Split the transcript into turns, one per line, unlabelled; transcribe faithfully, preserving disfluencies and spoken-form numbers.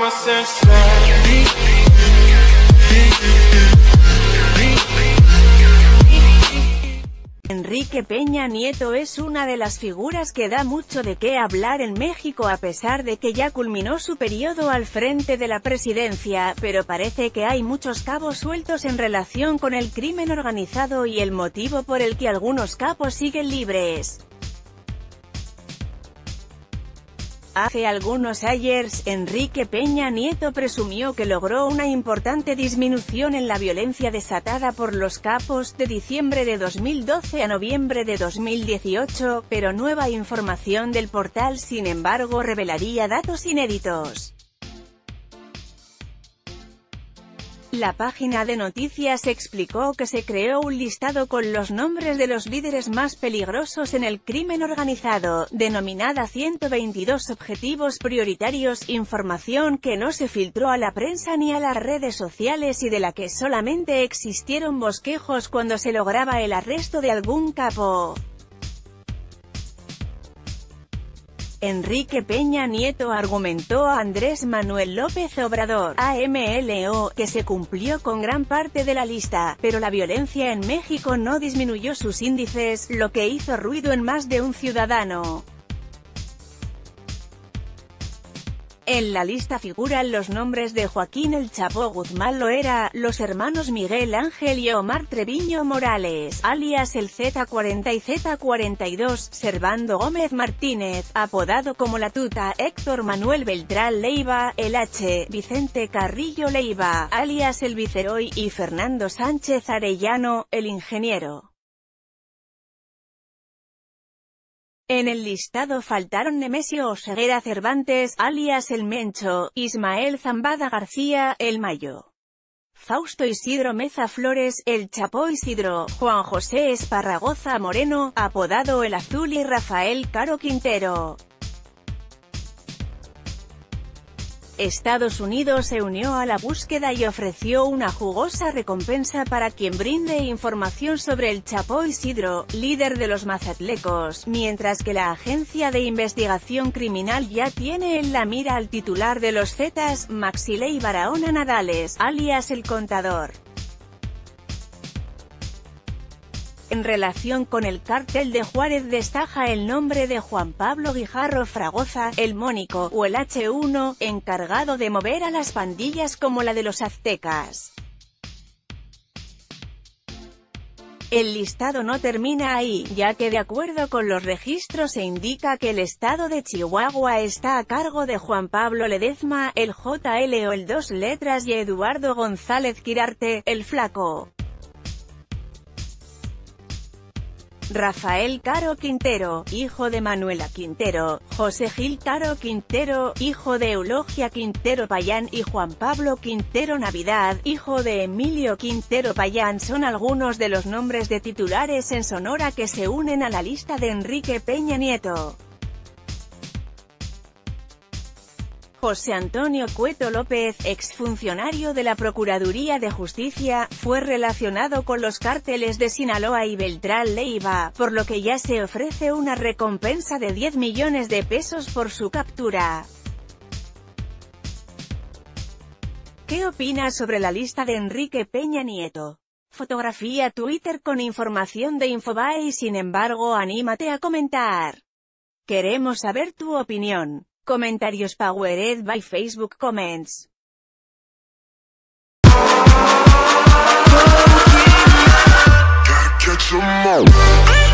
Enrique Peña Nieto es una de las figuras que da mucho de qué hablar en México a pesar de que ya culminó su periodo al frente de la presidencia, pero parece que hay muchos cabos sueltos en relación con el crimen organizado y el motivo por el que algunos capos siguen libres. Hace algunos años, Enrique Peña Nieto presumió que logró una importante disminución en la violencia desatada por los capos, de diciembre de dos mil doce a noviembre de dos mil dieciocho, pero nueva información del portal sin embargo revelaría datos inéditos. La página de noticias explicó que se creó un listado con los nombres de los líderes más peligrosos en el crimen organizado, denominada ciento veintidós objetivos prioritarios, información que no se filtró a la prensa ni a las redes sociales y de la que solamente existieron bosquejos cuando se lograba el arresto de algún capo. Enrique Peña Nieto argumentó a Andrés Manuel López Obrador, A M L O, que se cumplió con gran parte de la lista, pero la violencia en México no disminuyó sus índices, lo que hizo ruido en más de un ciudadano. En la lista figuran los nombres de Joaquín El Chapo Guzmán Loera, los hermanos Miguel Ángel y Omar Treviño Morales, alias el Z cuarenta y Z cuarenta y dos, Servando Gómez Martínez, apodado como La Tuta, Héctor Manuel Beltrán Leiva, el H, Vicente Carrillo Leiva, alias el Viceroy, y Fernando Sánchez Arellano, el Ingeniero. En el listado faltaron Nemesio Oseguera Cervantes, alias El Mencho, Ismael Zambada García, El Mayo, Fausto Isidro Meza Flores, El Chapo Isidro, Juan José Esparragoza Moreno, apodado El Azul, y Rafael Caro Quintero. Estados Unidos se unió a la búsqueda y ofreció una jugosa recompensa para quien brinde información sobre el Chapo Isidro, líder de los Mazatlecos, mientras que la Agencia de Investigación Criminal ya tiene en la mira al titular de los Zetas, Maxilei Barahona Nadales, alias El Contador. En relación con el cártel de Juárez destaca el nombre de Juan Pablo Guijarro Fragoza, el Mónico, o el H uno, encargado de mover a las pandillas como la de los aztecas. El listado no termina ahí, ya que de acuerdo con los registros se indica que el estado de Chihuahua está a cargo de Juan Pablo Ledezma, el J L o el Dos Letras, y Eduardo González Quirarte, el Flaco. Rafael Caro Quintero, hijo de Manuela Quintero, José Gil Caro Quintero, hijo de Eulogia Quintero Payán, y Juan Pablo Quintero Navidad, hijo de Emilio Quintero Payán son algunos de los nombres de titulares en Sonora que se unen a la lista de Enrique Peña Nieto. José Antonio Cueto López, exfuncionario de la Procuraduría de Justicia, fue relacionado con los cárteles de Sinaloa y Beltrán Leiva, por lo que ya se ofrece una recompensa de diez millones de pesos por su captura. ¿Qué opinas sobre la lista de Enrique Peña Nieto? Fotografía Twitter con información de Infobae y sin embargo anímate a comentar. Queremos saber tu opinión. Comentarios powered by Facebook Comments. Gotta catch 'em all.